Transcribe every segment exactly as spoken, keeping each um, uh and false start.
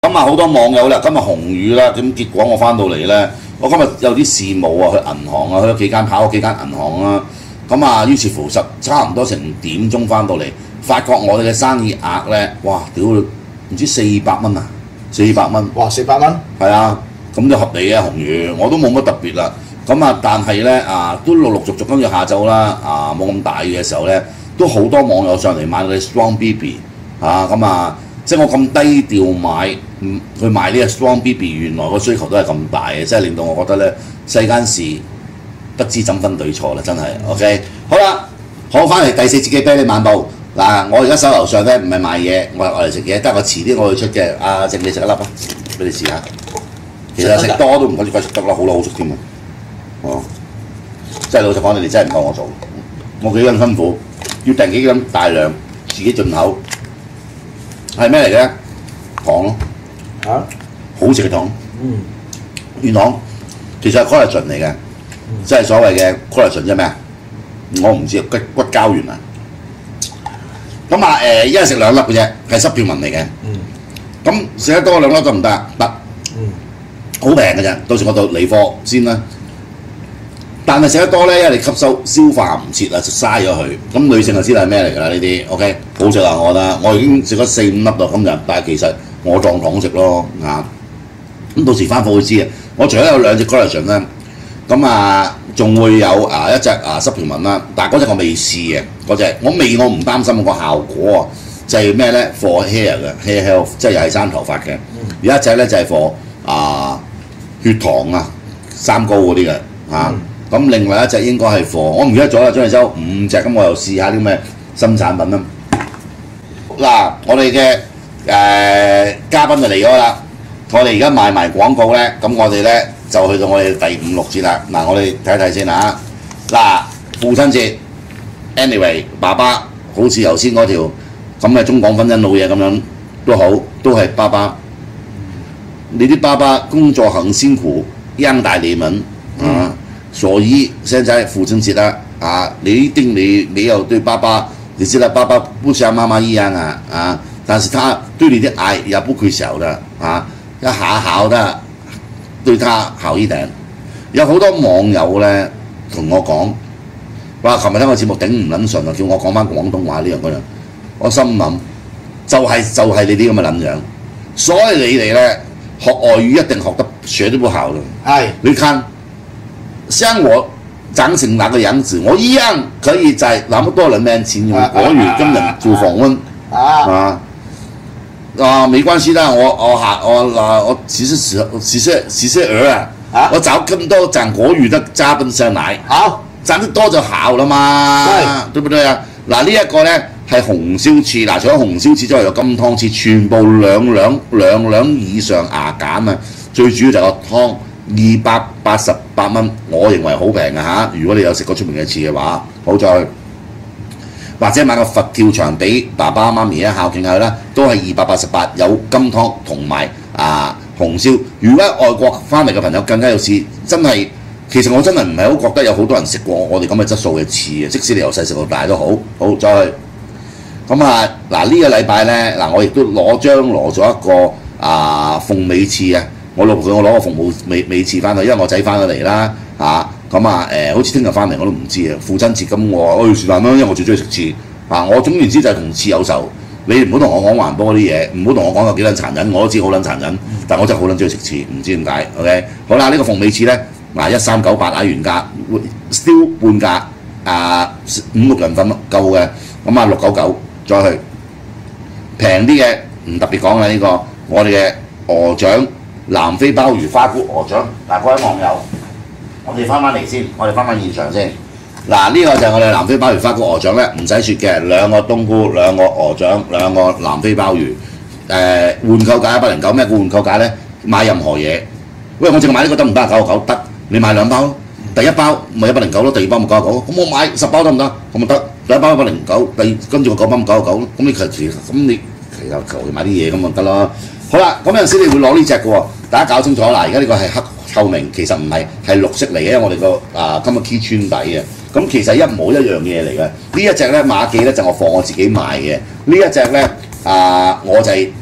咁啊，好多網友啦，今日紅雨啦，咁結果我翻到嚟咧，我今日有啲事務啊，去銀行啊，去咗幾間跑咗幾間銀行啦。咁啊，於是乎實差唔多成五點鐘翻到嚟，發覺我哋嘅生意額咧，哇！屌唔知四百蚊啊，四百蚊。 哇！四百蚊。 係啊，咁就合理啊，紅雨，我都冇乜特別啦。咁啊，但係咧啊，都陸陸續續跟住下晝啦，啊冇咁大嘅時候咧，都好多網友上嚟買我哋 Strong B B 啊，咁啊，即係我咁低調買，嗯，去買呢個 Strong B B， 原來個需求都係咁大嘅，即係令到我覺得咧，世間事不知怎分對錯啦，真係 OK。好啦，好翻嚟第四節嘅啤梨漫步嗱，我而家手頭上咧唔係賣嘢，我係我嚟食嘢，得我遲啲我會出嘅。阿靜你食一粒啊，俾你試下。其實食多都唔可以怪食得啦，好啦好食添啊！哦，即係老實講，你哋真係唔夠我做，我幾咁辛苦，要訂幾咁大量，自己進口，係咩嚟嘅？糖咯，嚇、啊，好食嘅糖，嗯，軟糖，其實係 collagen 嚟嘅，即係所謂嘅 collagen 即係咩啊？我唔知啊，骨骨膠原啊。咁啊誒，一日食兩粒嘅啫，係濕片紋嚟嘅。嗯。咁食得多兩粒得唔得啊？得。嗯。好平嘅啫，到時我到理貨先啦。但係食得多咧，因為你吸收消化唔切啊，就嘥咗佢。咁女性就知道係咩嚟㗎啦？呢啲 OK 好食啊！我覺得我已經食咗四五粒啦今日，但係其實我當糖食咯啊。咁到時翻貨會知啊。我除咗有兩隻 collagen 咧，咁啊仲會有啊一隻啊濕條紋啦，但係嗰隻我未試嘅嗰隻，我味我唔擔心個效果啊，就係咩咧 for hair 嘅 hair health， 即係又係生頭髮嘅。有一隻咧就係 for 啊血糖啊三高嗰啲嘅啊。咁另外一隻應該係貨，我唔記得咗啦，張利洲五隻，咁我又試下啲咩新產品啦。嗱，我哋嘅誒嘉賓就嚟咗啦，我哋而家賣埋廣告咧，咁我哋咧就去到我哋第五六節啦。嗱，我哋睇睇先嚇。嗱，父親節 ，anyway， 爸爸好似頭先嗰條咁嘅中港婚姻老嘢咁樣都好，都係爸爸。你啲爸爸工作很辛苦，養大你們啊。所以現在父親節啦，啊，你一定你你要對爸爸，你知道爸爸不像媽媽一樣啊，啊，但是他對你的愛也不會少的啊，要好好的對他好一點。有好多網友咧同我講，哇！琴日聽個節目頂唔撚順啊，叫我講翻廣東話呢樣嗰樣，我心諗就係、是、就係、是、你啲咁嘅撚樣，所以你哋咧學外語一定學得學得不好嘅。係，你看。像我長成那個樣子，我一樣可以在那麼多人面前用國語跟人做訪問啊啊！沒關係啦，我我下我嗱我其實時其實其實兒啊，我找更多講國語的嘉賓上來，好，講得多就好了嘛，對，對不對啊？嗱呢一個咧係紅燒翅，嗱除咗紅燒翅之外有金湯翅，全部兩兩兩兩以上牙減啊！最主要就係個湯。二百八十八蚊，我認為好平嘅嚇。如果你有食過出面嘅翅嘅話，好在或者買個佛跳牆俾爸爸媽咪咧孝敬下啦，都係二百八十八，有金湯同埋啊紅燒。如果外國翻嚟嘅朋友更加有試，真係其實我真係唔係好覺得有好多人食過我哋咁嘅質素嘅翅嘅，即使你由細食到大都好。好再咁啊嗱呢、呢個禮拜咧嗱，我亦都攞張攞咗一個啊鳳尾翅啊。我老婆我攞個服務尾尾翅翻去，因為我仔翻咗嚟啦嚇，咁啊誒，好似聽日翻嚟我都唔知啊。父親節咁我誒是但啦，因為我最中意食翅啊。我總言之就係同翅有仇。你唔好同我講環保嗰啲嘢，唔好同我講有幾撚殘忍，我都知好撚殘忍，但我真係好撚中意食翅，唔知點解。OK， 好啦，呢、這個鳳尾翅咧嗱一三九八打原價 ，still 半價啊，五六人份夠嘅，咁啊六九九再去平啲嘅唔特別講啦呢個，我哋嘅鵝掌。南非鮑魚花菇鵝掌，嗱各位網友，我哋翻返嚟先，我哋翻返現場先。嗱呢個就係我哋南非鮑魚花菇鵝掌咧，唔使雪嘅，兩個冬菇，兩個鵝掌，兩個南非鮑魚。誒、呃、換購價一百零九，咩叫換購價咧？買任何嘢，喂我淨係買呢個得唔得？九十九得，你買兩包，第一包咪一百零九咯，第二包咪九十九，咁我買十包得唔得？咁咪得，第一包一百零九，第跟住個九包咪九十九，咁你其實咁你其實求其買啲嘢咁咪得咯。好啦，咁有陣時你會攞呢隻嘅喎，大家搞清楚啦。而家呢個係黑透明，其實唔係，係綠色嚟嘅，因為我哋個啊今日 key 穿底嘅。咁其實一模一樣嘢嚟嘅。呢一隻咧馬記咧就我放我自己賣嘅。呢一隻咧啊我就係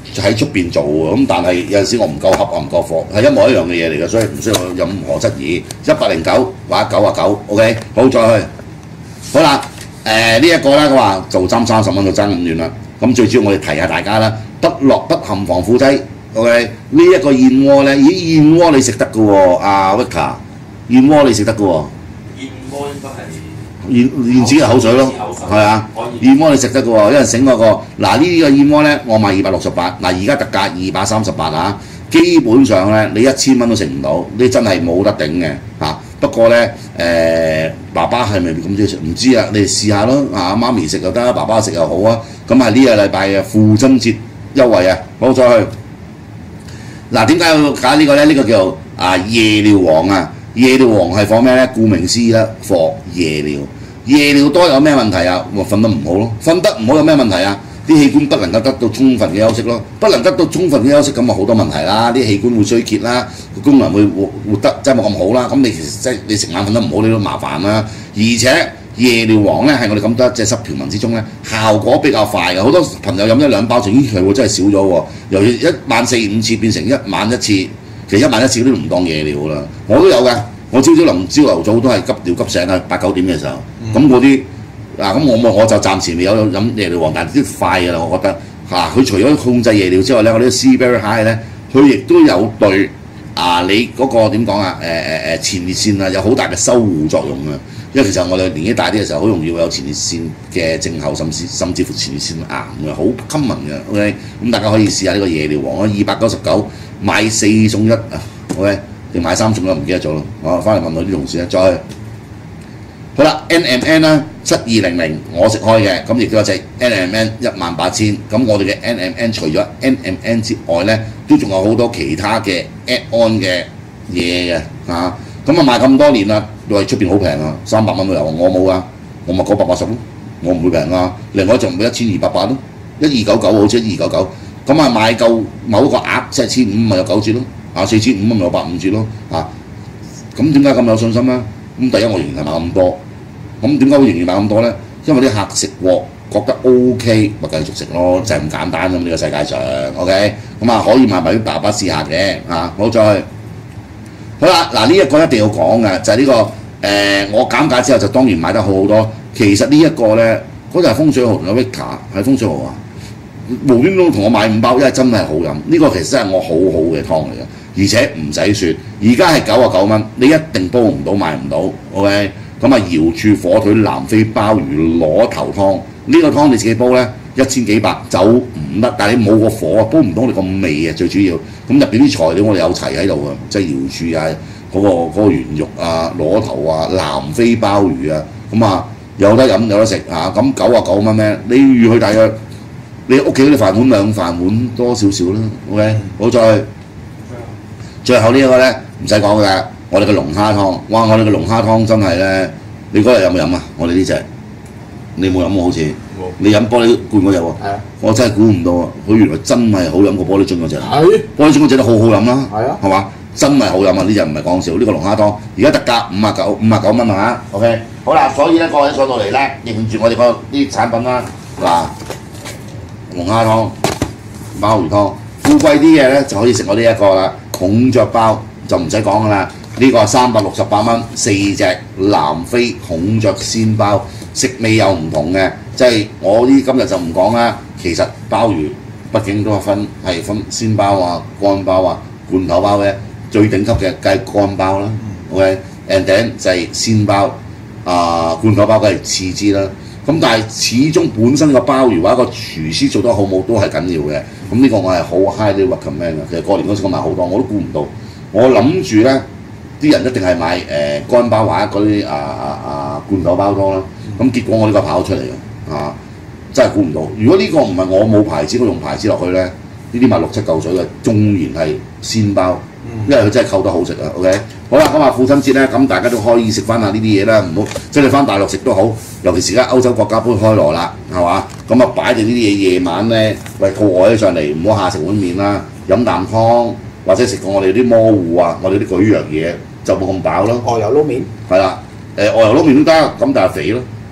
喺出邊做喎，咁但係有陣時我唔夠盒啊，唔夠貨，係一模一樣嘅嘢嚟嘅，所以唔需要有任何質疑。一百零九或者九啊九 ，OK， 好再去，好啦，誒呢一個咧，佢話做爭三十蚊就爭咁遠啦。咁最主要我哋提下大家啦，不落不含防腐劑 ，OK， 呢一個燕窩咧，咦燕窩你食得嘅喎，阿 Vika， 燕窩你食得嘅喎。 燕窩應該係。 燕燕子嘅口水咯，係啊，燕窩你食得嘅喎，有人醒嗰個嗱呢啲嘅燕窩咧，我賣二百六十八，嗱而家特價二百三十八啊，基本上咧你一千蚊都食唔到，你真係冇得頂嘅嚇。不過咧誒、呃，爸爸係咪咁中意食？唔知啊，你哋試下咯嚇，媽咪食又得，爸爸食又好啊。咁係呢個禮拜嘅父親節優惠啊，好再去。嗱點解要揀呢個咧？呢、這個叫啊夜尿王啊，夜尿王係放咩咧？顧名思義啦，放夜尿。夜尿多有咩問題啊？咪瞓得唔好咯，瞓得唔好有咩問題啊？啲器官不能夠得到充分嘅休息咯，不能得到充分嘅休息咁啊好多問題啦，啲器官會衰竭啦，個功能會活活得真係冇咁好啦。咁你其實即係你食晏瞓得唔好，你都麻煩啦。而且夜尿王咧係我哋咁多隻濕條文之中咧，效果比較快嘅。好多朋友飲一兩包就咦係喎，真係少咗喎，由一晚四五次變成一晚一次，其實一晚一次都唔當夜尿啦。我都有㗎。我朝朝臨朝頭早都係急尿急醒啊，八九點嘅時候，咁嗰啲嗱咁我咪我就暫時未有飲夜尿王，但係啲快㗎啦，我覺得嚇佢、啊、除咗控制夜尿之外咧，我呢個 Seaberry High 咧，佢亦都有對啊你嗰、嗰個點講啊誒誒誒前列腺啊有好大嘅修護作用啊，因為其實我哋年紀大啲嘅時候，好容易會有前列腺嘅症候，甚至甚至乎前列腺癌嘅，好 common 嘅 ，OK， 咁大家可以試下呢個夜尿王啊，二百九十九買四送一啊 ，OK。定買三送啦，唔記得咗咯。我翻嚟問我啲同事咧，再好啦 ，N M N 啦，七二零零我食開嘅，咁亦都有隻 N M N 一萬八千。咁我哋嘅 N M N 除咗 N M N 之外咧，都仲有好多其他嘅 add on 嘅嘢嘅嚇。咁啊賣咁多年啦，都係出邊好平啊，三百蚊都有。我冇啊，我咪九百八十咯，我唔會平啊。另外一隻咪一千二百八咯，一二九九好似一二九九。咁啊買夠某一個額即係千五咪有九折咯。啊四千五蚊咪有百五折咯，啊咁點解咁有信心咧？咁第一我仍然係買咁多，咁點解會仍然買咁多咧？因為啲客食過覺得 O K， 咪繼續食咯，就係、是、咁簡單咁呢、這個世界上 ，OK， 咁啊可以買埋俾爸爸試下嘅，啊好再好啦，嗱呢一個一定要講嘅就係、是、呢、這個誒、呃、我減價之後就當然買得好好多，其實呢一個咧嗰就係風水蠔同個 Vika 係風水蠔啊，無端端同我買五包，因為真係好飲，呢、這個其實真係我好好嘅湯嚟嘅。而且唔使雪，而家係九啊九蚊，你一定煲唔到買唔到 ，OK？ 咁啊，瑤柱火腿南非鮑魚螺頭湯，呢、這個湯你自己煲咧一千幾百就唔得，但係你冇個火啊，煲唔到你個味啊，最主要。咁入邊啲材料我哋有齊喺度啊，即係瑤柱啊，嗰、那個嗰、那個圓肉啊、螺頭啊、南非鮑魚啊，咁啊有得飲有得食嚇，咁九啊九蚊咧，你預佢大約你屋企嗰啲飯碗兩飯碗多少少啦 ，OK？ 好再。最後呢一個咧唔使講㗎，我哋嘅龍蝦湯，哇！我哋嘅龍蝦湯真係咧，你嗰日有冇飲啊？我哋呢隻，你冇飲喎好似，你飲玻璃罐嗰隻喎，我真係估唔到啊！佢原來真係好飲過玻璃樽嗰隻，玻璃樽嗰隻都好好飲啦，係嘛？真係好飲啊！呢隻唔係講笑，呢、這個龍蝦湯而家特價五啊九五啊九蚊嚇 ，OK。好啦，所以咧各位上到嚟咧，認住我哋個啲產品啦，嗱，龍蝦湯、鮑魚湯，富貴啲嘅咧就可以食我呢一個啦。孔雀包就唔使講㗎啦，呢、這個三百六十八蚊四隻南非孔雀鮮包，食味又唔同嘅，即係我呢今日就唔講啦。其實鮑魚畢竟都係分係分鮮包啊、乾包啊、罐頭包嘅，最頂級嘅梗係乾包啦。OK，and then 就係鮮包啊、呃，罐頭包梗係次之啦。咁但係始終本身個鮑魚或者個廚師做得好冇都係緊要嘅。咁呢個我係好 highly recommend 嘅。其實過年嗰時我買好多，我都估唔到。我諗住咧，啲人一定係買誒、呃、乾包或者嗰啲啊啊啊罐頭包多啦。咁結果我呢個跑出嚟嘅，啊真係估唔到。如果呢個唔係我冇牌子，我用牌子落去咧，呢啲賣六七嚿水嘅，縱然係鮮包，因為佢真係扣得好食啊。OK。好啦，咁啊父親節咧，咁大家都可以食翻下呢啲嘢啦，唔好即係你翻大陸食都好，尤其是而家歐洲國家杯開鑼啦，係嘛？咁啊擺定呢啲嘢夜晚咧，喂肚餓起上嚟，唔好下食碗麵啦，飲啖湯或者食過我哋啲魔芋啊，我哋啲舉樣嘢就冇咁飽咯。 鵝油撈麵係啦，誒鵝油撈麵都得，咁但係肥咯，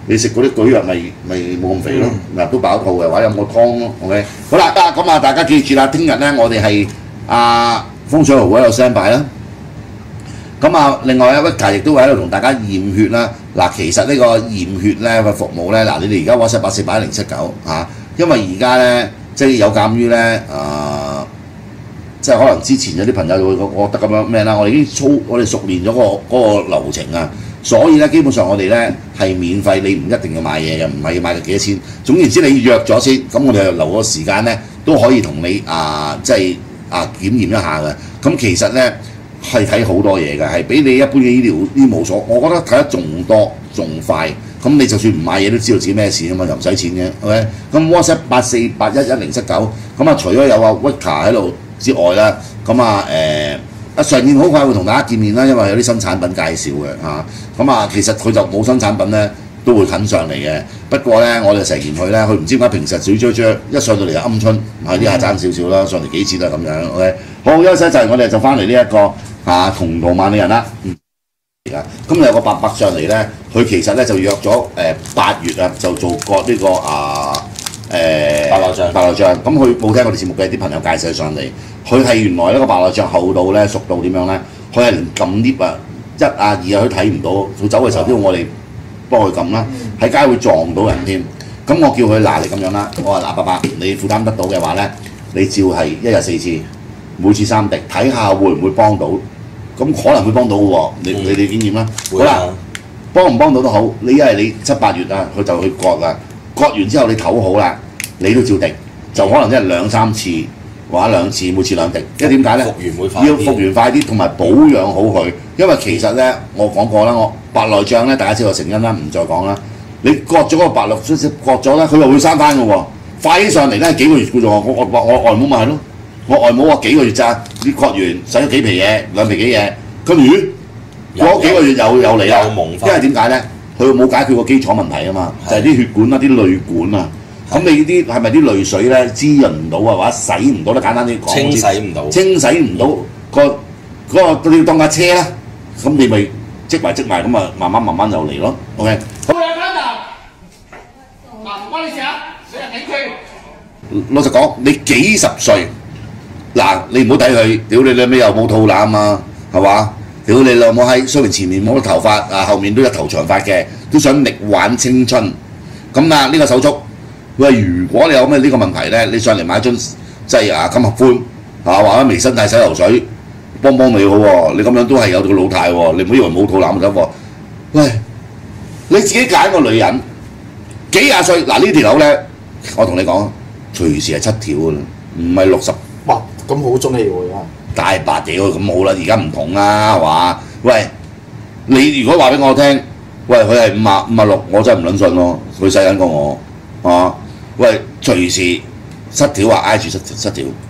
你食嗰啲舉藥咪咪冇咁肥咯，嗱、都飽肚嘅，或者飲個湯咯，OK。好啦，咁啊大家記住啦，聽日咧我哋係啊風水豪會喺度 stand by 啦。咁啊，另外咧 Vika 亦都會喺度同大家驗血啦。嗱，其實呢個驗血咧嘅服務咧，嗱你哋而家 WhatsApp 八四八一零七九嚇，因為而家咧即係有鑑於咧啊。即係可能之前有啲朋友會覺得咁樣咩啦，我哋已經操我哋熟練咗、嗰個嗰、個流程啊，所以咧基本上我哋咧係免費，你唔一定要買嘢嘅，唔係要買到幾多錢。總言之，你約咗先，咁我哋就留個時間咧都可以同你啊，即係啊檢驗一下嘅。咁其實咧係睇好多嘢嘅，係比你一般嘅醫療醫務所，我覺得睇得仲多仲快。咁你就算唔買嘢都知道自己咩事啊嘛，又唔使錢嘅 ，OK。咁 WhatsApp 八四八一一零七九，咁啊除咗有阿 Vika 喺度之外啦，咁啊誒啊上面好快會同大家見面啦，因為有啲新產品介紹嘅嚇。咁啊其實佢就冇新產品咧，都會近上嚟嘅。不過咧，我哋成年去咧，佢唔知點解平時小雀雀一上到嚟就鵪鶉，係呢下爭少少啦，上嚟幾次都係咁樣。OK， 好休息一陣，我哋就翻嚟呢一個啊同道萬里人啦。嗯今日有個伯伯上嚟咧，佢其實咧就約咗誒八月啊，就做過呢、這個啊誒、呃、 白內障。 白內障咁佢冇聽我哋節目嘅啲朋友介紹上嚟，佢係原來呢個白內障厚到咧熟到點樣咧？佢係連撳 lift 啊一啊二啊佢睇唔到，佢走嘅時候都要我哋幫佢撳啦，喺街會撞到人添。咁我叫佢嗱你咁樣啦，我話嗱伯伯，你負擔得到嘅話咧，你照係一日四次，每次三滴，睇下會唔會幫到。咁可能會幫到嘅喎，你你哋經驗啦。好啦，幫唔幫到都好，你因為你七八月啊，佢就去割啦，割完之後你唞好啦，你都照滴，就可能一日兩三次或者兩次，每次兩滴。因為點解咧？ 復原會快啲。 要復原快啲，同埋保養好佢。因為其實咧，我講過啦，我白內障咧，大家知道成因啦，唔再講啦。你割咗個白內障，割咗咧，佢又會生翻嘅喎。快起上嚟咧，幾個月嘅啫喎，我我我外母咪係咯。我外母話幾個月咋，你割完使咗幾皮嘢，兩皮幾嘢，跟住過幾個月又又嚟啦。因為點解咧？佢冇解決個基礎問題啊嘛，就係、是、啲血管啊、啲淚管啊。咁你啲係咪啲淚水咧滋潤唔到啊，或者洗唔到咧？簡單啲講， 清洗唔到， 清洗唔到個嗰個你要當架車啦。咁你咪積埋積埋咁啊，慢慢慢慢就嚟咯。OK。好有攤嗱，嗱唔關你事啊，你係警區。老實講，你幾十歲？嗱，你唔好睇佢，屌你兩尾又冇肚腩啊，係嘛？屌你老母閪，雖然前面冇乜頭髮，啊後面都有頭長髮嘅，都想力挽青春。咁啊，呢、這個手足，喂，如果你有咩呢個問題咧，你上嚟買樽即係啊金合歡啊，或者微生態洗頭水，幫幫你好喎。你咁樣都係有個老態喎，你唔好以為冇肚腩就得喎。喂，你自己揀個女人，幾廿歲嗱呢條友咧，我同你講，隨時係七條㗎啦，唔係六十。 哇！咁好中氣喎，而家大白屌咁好啦，而家唔同啦，係嘛？喂，你如果話俾我聽，喂佢係五啊五啊六，我真係唔撚信咯，佢細緊過我，係嘛？喂，隨時失條啊，挨住失失條。